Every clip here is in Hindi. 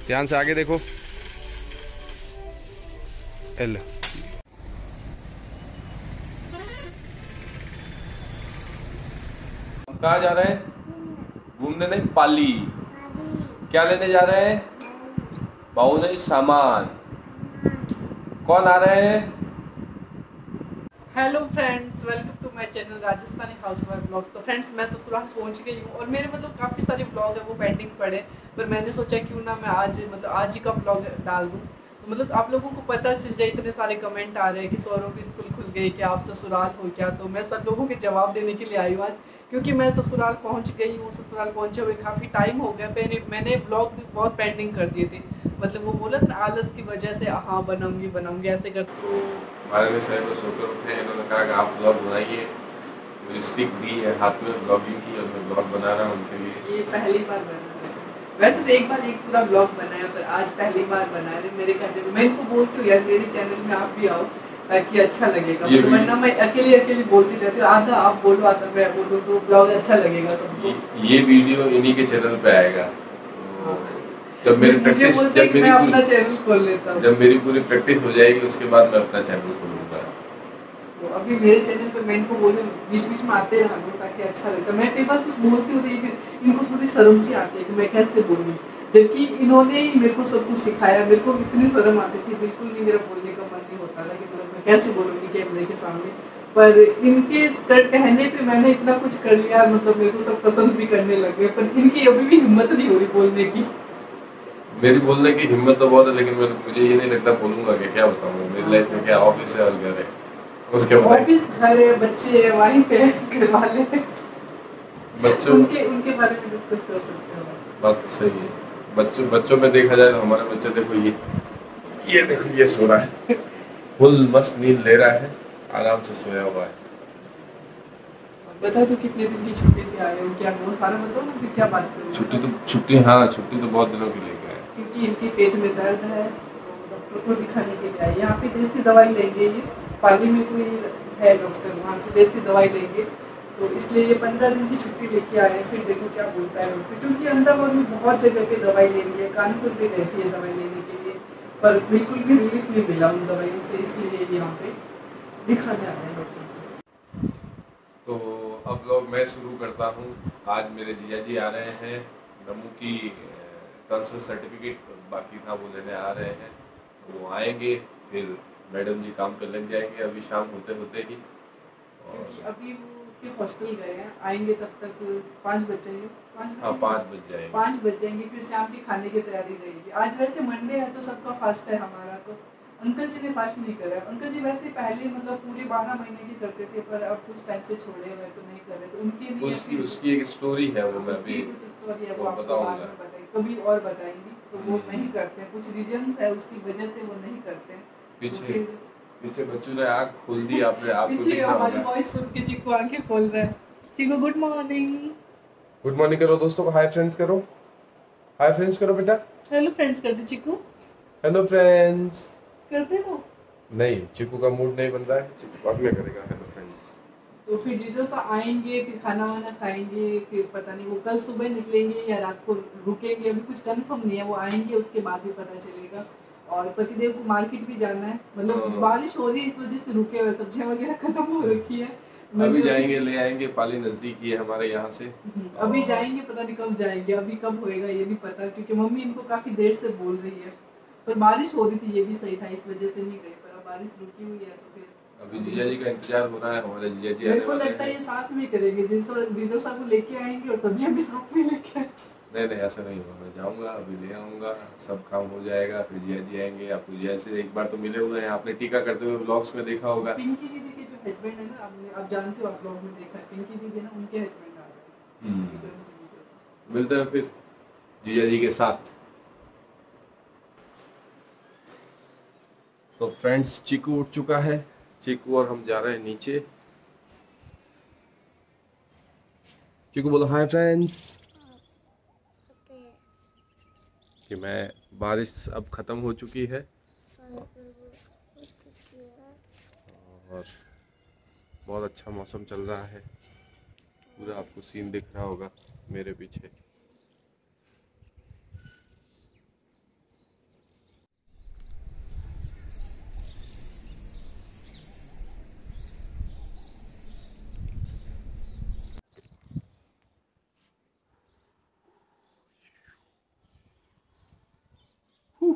ध्यान से आगे देखो। एल। हम कहाँ जा रहे हैं? घूमने नहीं, पाली। क्या लेने जा रहे हैं? बाऊ नहीं, सामान। कौन आ रहे हैं? Hello friends, welcome to my channel Rajasthani housewife blog. तो फ्रेंड्स, मैं ससुराल पहुंच गई हूँ और मेरे काफ़ी सारे ब्लॉग है वो पेंडिंग पड़े, पर मैंने सोचा क्यों ना मैं आज ही का ब्लॉग डाल दूँ। तो आप लोगों को पता चल जाए। इतने सारे कमेंट आ रहे हैं कि सौरों की स्कूल खुल गई, क्या आप ससुराल हो क्या? तो मैं सब लोगों के जवाब देने के लिए आई हूँ आज, क्योंकि मैं ससुराल पहुँच गई हूँ। ससुराल पहुँचे हुए काफ़ी टाइम हो गया। मैंने ब्लॉग बहुत पेंडिंग कर दिए थे, वो बोला ना आलस की वजह से, हाँ बनाऊंगी ऐसे कर। तो हमारे में साहब सोकर उठे, इन्होंने कहा कि आप ब्लॉग बनाइए। मुझे स्टिक दी है हाथ में ब्लॉगिंग की, और मैं ब्लॉग बना रहा हूँ उनके लिए। ये पहली बार बना रहे हैं। वैसे तो एक बार एक पूरा ब्लॉग बनाया, पर आज पहली बार बना रहे। मेरे कहने पे मैं इनको बोलती हूँ यार मेरे चैनल में आप भी आओ, ताकि अच्छा लगेगा। वरना मैं अकेली बोलती रहती हूँ, आधा आप बोलो आधा मैं बोलूँ, तो ब्लॉग अच्छा लगेगा सबको। ये वीडियो इन्हीं के चैनल पे आएगा। हाँ। जब मेरी प्रैक्टिस, मैं अपना चैनल खोल लेता हूँ। जब मेरी पूरी प्रैक्टिस हो जाएगी उसके बाद मैं अपना चैनल खोलूंगा। तो अभी मेरे चैनल पे मैं इनको बोलूँ बीच बीच में आते रहना करो, ताकि अच्छा लगता है। मैं कई बार कुछ बोलती हूँ तो ये फिर इनको थोड़ी शर्म सी आती है कि मैं कैसे बोलूँ, जबकि इन्होंने ही मेरे को सब कुछ सिखाया। मेरे को इतनी शर्म आती थी, बिल्कुल नहीं मेरा बोलने का मन नहीं होता था कि मैं कैसे बोलूँगी कैमरे के सामने। पर इनके कहने पे मैंने इतना कुछ कर लिया, मेरे को सब पसंद भी करने लग गए। पर इनकी अभी भी हिम्मत नहीं हो रही बोलने की। मेरी बोलने की हिम्मत तो बहुत है, लेकिन मुझे ये नहीं लगता बोलूंगा कि क्या बताऊँ। मेरी लाइफ में क्या ऑफिस है और घर है, उसके ऑफिस, घर है, बच्चे है, वाइफ है, घर वाले हैं। बच्चों उनके बारे में डिस्कस कर सकते हो। बात तो सही है। बच्चों में देखा जाए तो हमारे बच्चे देखो, ये देखो, ये सो रहा है। फुल मस्त नींद ले रहा है, आराम से सोया हुआ है। बता दो कितने दिन की छुट्टी पे आए हो, क्या वो सारा बताओ ना, फिर क्या बात करूँ। छुट्टी हाँ, छुट्टी तो बहुत दिनों की लेके आए। क्योंकि इनके पेट में दर्द है, तो डॉक्टर को दिखाने के लिए आए। यहाँ पे देसी दवाई लेंगे, ये पाली में कोई है डॉक्टर, वहाँ से देसी दवाई लेंगे। तो इसलिए ये 15 दिन की छुट्टी लेके आए हैं। फिर देखो क्या बोलता है डॉक्टर, क्योंकि अहमदाबाद में बहुत जगह पे दवाई ले ली है, कानपुर भी गई थी दवाई लेने के लिए, पर बिल्कुल भी रिलीफ नहीं मिला उन दवाइयों से। इसलिए ये यहाँ पे दिखाने आए हैं डॉक्टर को। तो अब लोग मैं शुरू करता हूँ। आज मेरे जीजा जी आ रहे हैं, नमू की ट्रांसफर सर्टिफिकेट बाकी था वो लेने आ रहे हैं। तो वो आएंगे, फिर मैडम जी काम पे लग जाएंगे अभी शाम होते होते ही। क्योंकि अभी वो उसके हॉस्टल गए हैं, आएंगे तब तक 5 बज जाएंगे। 5 बज जाएंगे। 5 बज जाएंगे, फिर शाम की खाने की तैयारी रहेगी। आज वैसे मंडे है तो सबका फास्ट है, हमारा तो अंकल जी ने फास्ट नहीं करा। अंकल जी वैसे पहले पूरे 12 महीने की करते थे, पर अब कुछ टाइम से छोड़े हुए तो नहीं कर रहे। तो उनके लिए उसकी एक स्टोरी है, वो मैं भी कुछ स्टोरी है, वो वो आपको बाद में बताएंगे, कभी और बताएंगी। तो वो नहीं करते हैं, कुछ रीजंस है उसकी वजह से वो नहीं करते हैं। पीछे बच्चों ने आँख खोल दी, आपने आपको पीछे हमारी वॉइस सुन के चिक्कू आंखें खोल रहा है। Chikku good morning. Good morning करो दोस्तों को, हाय फ्रेंड्स करो, हाय फ्रेंड्स करो बेटा। हेलो फ्रेंड्स कर दे चिक्कू। हेलो फ्रेंड्स करते हो? नहीं, चिक्कू का मूड नहीं बन रहा है, चिक्कू बाद में करेगा हेलो फ्रेंड्स। तो फिर जीजो सा आएंगे, फिर खाना वाना खाएंगे, फिर पता नहीं वो कल सुबह निकलेंगे या रात को रुकेंगे, अभी कुछ कंफर्म नहीं है। वो आएंगे उसके बाद ही पता चलेगा। और पतिदेव को मार्केट भी जाना है, बारिश हो रही है इस वजह से रुके हुए, सब्जियां वगैरह खत्म हो रखी है। अभी जाएंगे ले आएंगे, पाली नजदीक ही है हमारे यहाँ से। अभी जाएंगे, पता नहीं कब जाएंगे, अभी कब होएगा ये नहीं पता, क्योंकि मम्मी इनको काफी देर से बोल रही है। पर बारिश हो रही थी, ये भी सही था, इस वजह से नहीं गए। पर अब बारिश रुकी हुई है तो फिर अभी जीजा जी का इंतजार हो रहा है, हमारे जीजा जी मेरे को लगता है ये साथ में करेंगे। जीजो साहब को लेके आएंगे और सब्जियां भी साथ में लेके आएंगे। नहीं ऐसा नहीं होगा, मैं जाऊंगा अभी ले आऊंगा, सब काम हो जाएगा, फिर जीजा जी आएंगे। आपको जैसे एक बार तो मिले हुए हैं, आपने टीका करते हुए ब्लॉग्स में देखा होगा। पिंकी दीदी के जो हस्बैंड है ना, आप जानते हो, आप ब्लॉग में देखा है, पिंकी दीदी ना उनके हस्बैंड आ रहे हैं। मिलते हैं फिर जीजा जी के साथ। तो फ्रेंड्स, चीकू उठ चुका है, चीकू और हम जा रहे हैं नीचे। चीकू बोलो हाय फ्रेंड्स। कि मैं बारिश अब ख़त्म हो चुकी है और बहुत अच्छा मौसम चल रहा है। पूरा आपको सीन दिख रहा होगा मेरे पीछे।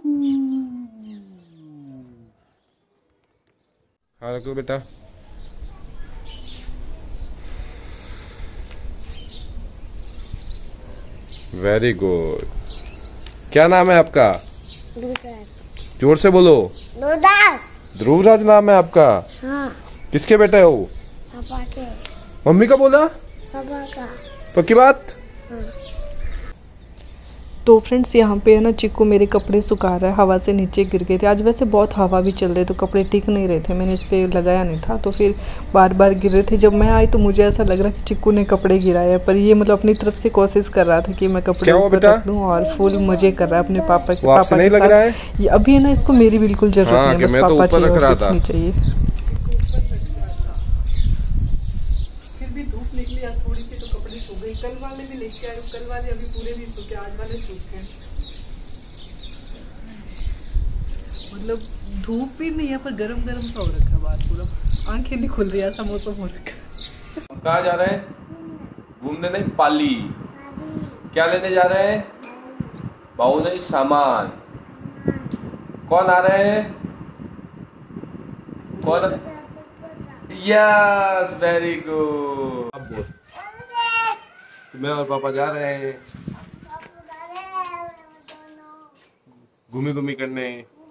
हाँ रखो बेटा। Very good. क्या नाम है आपका? जोर से बोलो। ध्रुवराज नाम है आपका? हाँ। किसके बेटे हो? पापा के। मम्मी का बोला? पापा का। पक्की बात? हाँ। तो फ्रेंड्स यहाँ पे है ना चिक्कू मेरे कपड़े सुखा रहा है, हवा से नीचे गिर गए थे। आज वैसे बहुत हवा भी चल रही तो कपड़े टिक नहीं रहे थे, मैंने इस पर लगाया नहीं था तो फिर बार बार गिर रहे थे। जब मैं आई तो मुझे ऐसा लग रहा कि चिक्कू ने कपड़े गिराए, पर ये मतलब अपनी तरफ से कोशिश कर रहा था कि मैं कपड़े ऊपर रख दूँ और फुल मजे कर रहा है अपने पापा के साथ। ये अभी है ना इसको मेरी बिल्कुल जरूरत नहीं है, बस पापा चाहिए और कुछ नहीं चाहिए। फिर भी धूप निकली आज थोड़ी सी तो कपड़े सूख गए। कल वाले भी लेके आए, कल वाले अभी पूरे भी सूखे, आज वाले सूख गए। मतलब धूप भी नहीं है पर गरम गरम सा हो रखा है बाहर, पूरा आंखें नहीं खुल रही, ऐसा मौसम हो रखा। हम कहाँ जा रहे हैं? घूमने नहीं, पाली। क्या लेने जा रहे हैं? बाबू नहीं, सामान। कौन आ रहे हैं? कौन? Yes, very good. मैं और पापा जा रहे हैं घूमी घूमी करने।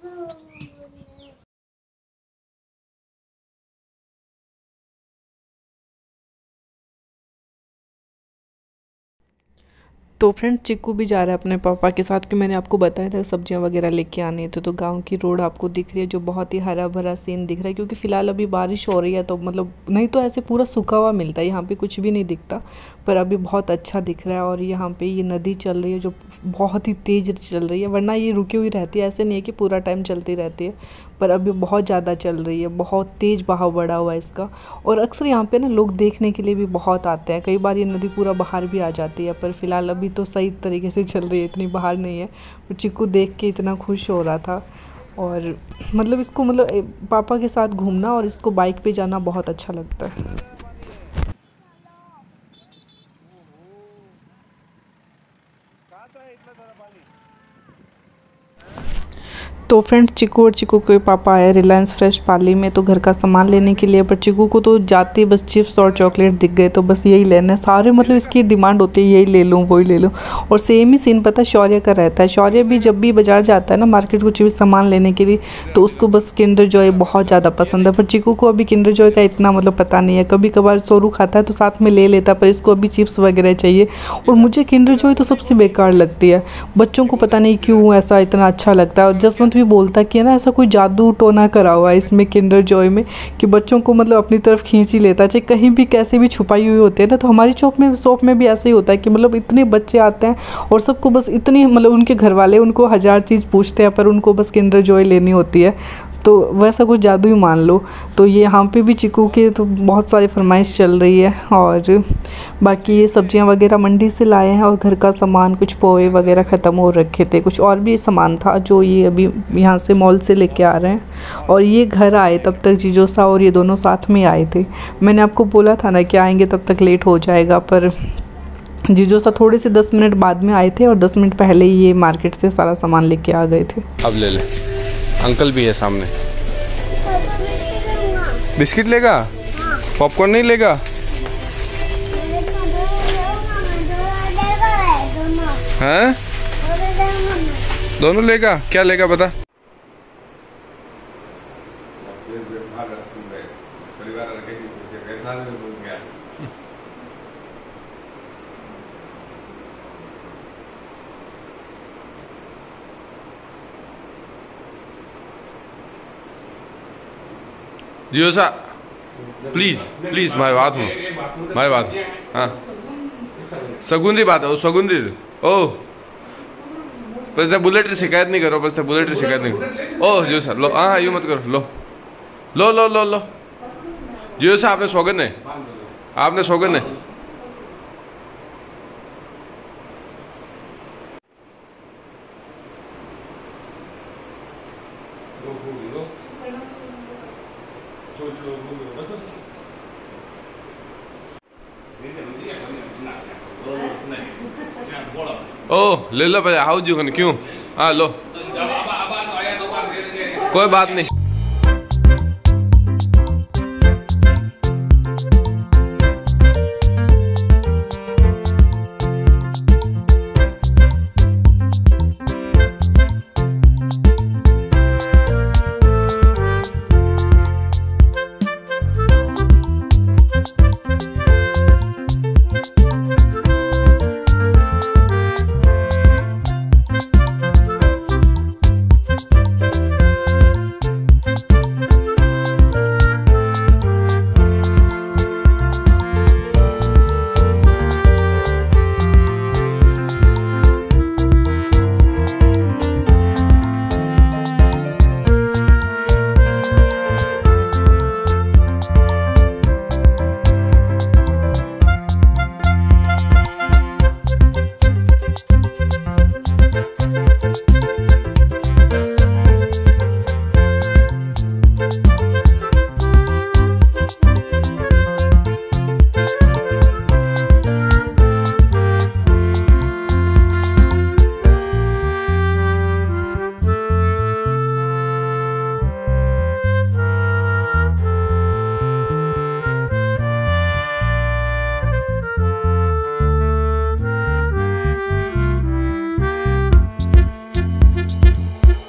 तो फ्रेंड चिक्कू भी जा रहा है अपने पापा के साथ, कि मैंने आपको बताया था सब्जियां वगैरह लेके आनी है। तो गांव की रोड आपको दिख रही है जो बहुत ही हरा भरा सीन दिख रहा है, क्योंकि फ़िलहाल अभी बारिश हो रही है तो मतलब नहीं तो ऐसे पूरा सूखा हुआ मिलता है, यहाँ पे कुछ भी नहीं दिखता, पर अभी बहुत अच्छा दिख रहा है। और यहाँ पे ये नदी चल रही है जो बहुत ही तेज़ चल रही है, वरना ये रुकी हुई रहती है, ऐसे नहीं है कि पूरा टाइम चलती रहती है, पर अभी बहुत ज़्यादा चल रही है, बहुत तेज़ बहाव बढ़ा हुआ है इसका। और अक्सर यहाँ पे ना लोग देखने के लिए भी बहुत आते हैं, कई बार ये नदी पूरा बाहर भी आ जाती है, पर फिलहाल अभी तो सही तरीके से चल रही है, इतनी बाहर नहीं है। पर चिक्कू देख के इतना खुश हो रहा था, और मतलब इसको मतलब पापा के साथ घूमना और इसको बाइक पे जाना बहुत अच्छा लगता है। तो फ्रेंड्स चिक्कू और चिक्कू के पापा आए रिलायंस फ्रेश पाली में तो घर का सामान लेने के लिए, पर चिक्कू को तो जाते बस चिप्स और चॉकलेट दिख गए तो बस यही लेना है सारे, मतलब इसकी डिमांड होती है यही ले लूँ वही ले लूँ। और सेम ही सीन पता शौर्य का रहता है, शौर्य भी जब भी बाजार जाता है ना मार्केट कुछ भी सामान लेने के लिए तो उसको बस किंडर जॉय बहुत ज़्यादा पसंद है, पर चिक्कू को अभी किंडर जॉय का इतना मतलब पता नहीं है। कभी कभार सोरू खाता है तो साथ में ले लेता, पर इसको अभी चिप्स वगैरह चाहिए। और मुझे किंडर जॉय तो सबसे बेकार लगती है, बच्चों को पता नहीं क्यों ऐसा इतना अच्छा लगता है। और जसवंत भी बोलता कि ना ऐसा कोई जादू टोना करा हुआ है इसमें किंडर जॉय में कि बच्चों को मतलब अपनी तरफ खींच ही लेता है, चाहे कहीं भी कैसे भी छुपाई हुई होती है ना। तो हमारी शॉप में भी ऐसे ही होता है कि मतलब इतने बच्चे आते हैं और सबको बस इतनी मतलब उनके घर वाले उनको 1000 चीज़ पूछते हैं पर उनको बस किंडर जॉय लेनी होती है, तो वैसा कुछ जादू ही मान लो। तो ये यहाँ पे भी चिक्कू के तो बहुत सारी फरमाइश चल रही है। और बाकी ये सब्जियाँ वगैरह मंडी से लाए हैं और घर का सामान कुछ पोहे वगैरह ख़त्म हो रखे थे, कुछ और भी सामान था जो ये अभी यहाँ से मॉल से लेके आ रहे हैं। और ये घर आए तब तक जीजोसा और ये दोनों साथ में आए थे, मैंने आपको बोला था ना कि आएंगे तब तक लेट हो जाएगा, पर जीजोसा थोड़े से 10 मिनट बाद में आए थे और 10 मिनट पहले ही ये मार्केट से सारा सामान लेके आ गए थे। अब ले ले, अंकल भी है सामने। बिस्किट लेगा? पॉपकॉर्न नहीं लेगा? हैं? दोनों लेगा? क्या लेगा बता? जियो सा प्लीज प्लीज मारी बात हूँ, मारी बात। हाँ सगुंदी बात है, सगुंदी ओ बस बुलेट शिकायत नहीं करो, बस बुलेट शिकायत नहीं करो। ओ जियो सा लो, हाँ यूँ मत करो, लो लो लो लो लो जियो सा आपने सौगन है, आपने सौगन है। ओ ले लो भाई, आओ जी क्यों? हाँ लो कोई बात नहीं।